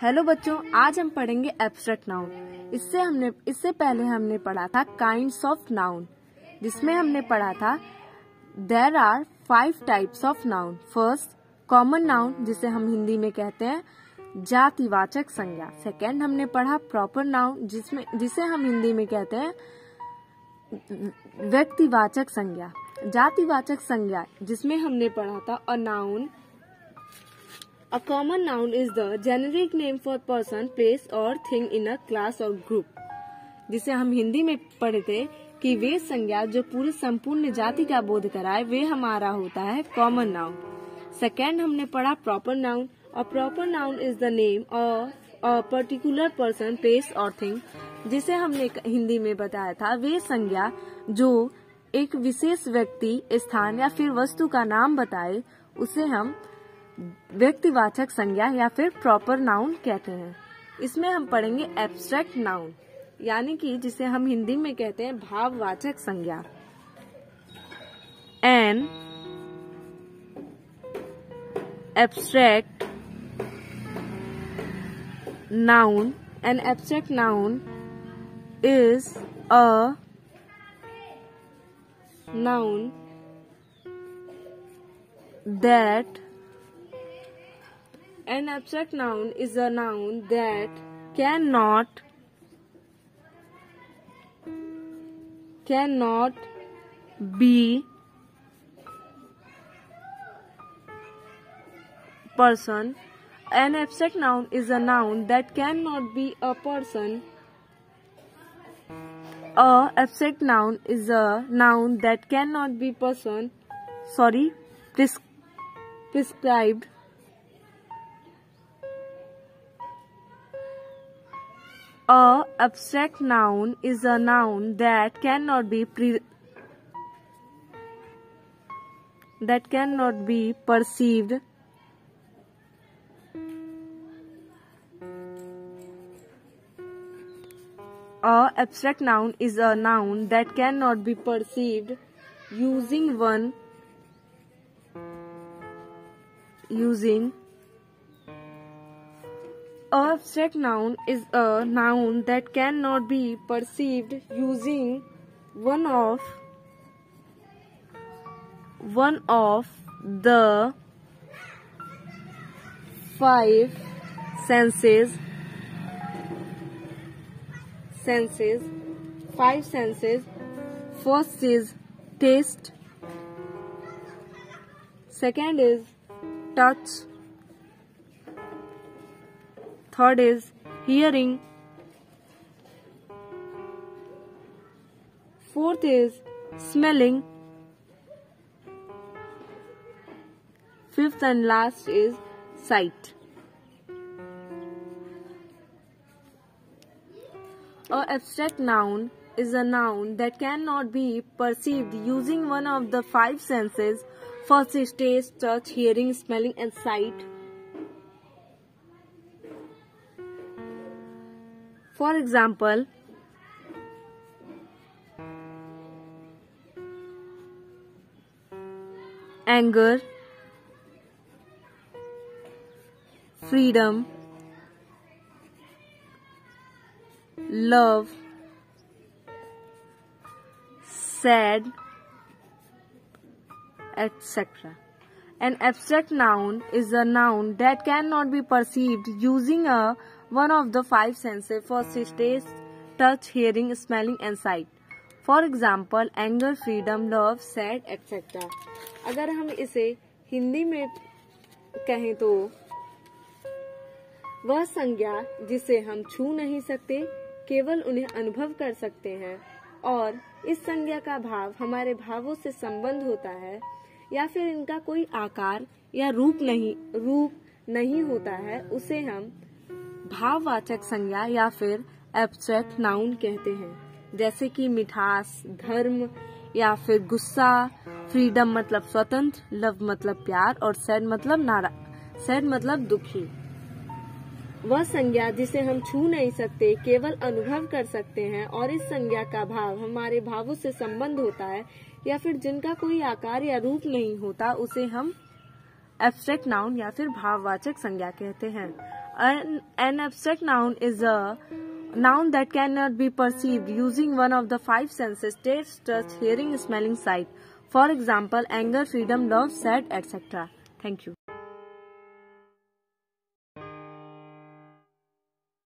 Hello बच्चों, आज हम पढ़ेंगे एब्स्ट्रैक्ट नाउन। इससे पहले हमने पढ़ा था काइंड्स ऑफ नाउन, जिसमें हमने पढ़ा था there are 5 types of noun. First, common noun, जिसे हम हिंदी में कहते हैं जातिवाचक संज्ञा। सेकेंड, हमने पढ़ा प्रॉपर नाउन, जिसे हम हिंदी में कहते हैं व्यक्तिवाचक संज्ञा। जातिवाचक संज्ञा जिसमें हमने पढ़ा था a noun, A common noun is the generic name for person, place or thing in a class or group, जिसे हम हिंदी में पढ़े थे कि वे संज्ञा जो पूरे संपूर्ण जाति का बोध कराए वे हमारा होता है कॉमन नाउन। सेकेंड, हमने पढ़ा प्रॉपर नाउन। और proper noun is the name of a particular person, place और थिंग, जिसे हमने हिंदी में बताया था वे संज्ञा जो एक विशेष व्यक्ति, स्थान या फिर वस्तु का नाम बताए उसे हम व्यक्तिवाचक संज्ञा या फिर प्रॉपर नाउन कहते हैं। इसमें हम पढ़ेंगे एब्स्ट्रैक्ट नाउन, यानी कि जिसे हम हिंदी में कहते हैं भाववाचक संज्ञा। An abstract noun, an abstract noun is a noun that An abstract noun is a noun that cannot be person. An abstract noun is a noun that cannot be a person. A abstract noun is a noun that cannot be prescribed. A abstract noun is a noun that cannot be perceived. A abstract noun is a noun that cannot be perceived using abstract noun is a noun that cannot be perceived using one of the 5 senses. 5 senses. First is taste. Second is touch. Third is hearing. Fourth is smelling. Fifth and last is sight. A abstract noun is a noun that cannot be perceived using one of the 5 senses. First is taste, touch, hearing, smelling and sight. For example, anger, freedom, love, sad, etc. An abstract noun is a noun that cannot be perceived using one of the 5 senses. First is taste, touch, hearing, smelling and sight. For example, anger, freedom, love, sad, etc. अगर हम इसे हिंदी में कहें तो वह संज्ञा जिसे हम छू नहीं सकते, केवल उन्हें अनुभव कर सकते हैं, और इस संज्ञा का भाव हमारे भावों से संबंध होता है, या फिर इनका कोई आकार या रूप नहीं होता है, उसे हम भाववाचक संज्ञा या फिर एब्स्ट्रैक्ट नाउन कहते हैं। जैसे कि मिठास, धर्म या फिर गुस्सा, फ्रीडम मतलब स्वतंत्र, लव मतलब प्यार और सैड मतलब दुखी। वह संज्ञा जिसे हम छू नहीं सकते, केवल अनुभव कर सकते हैं, और इस संज्ञा का भाव हमारे भावों से संबंध होता है, या फिर जिनका कोई आकार या रूप नहीं होता, उसे हम एब्स्ट्रैक्ट नाउन या फिर भाववाचक संज्ञा कहते हैं। An abstract noun is a noun that cannot be perceived using one of the five senses: taste, touch, hearing, smelling, sight. For example, anger, freedom, love, sad, etc. Thank you.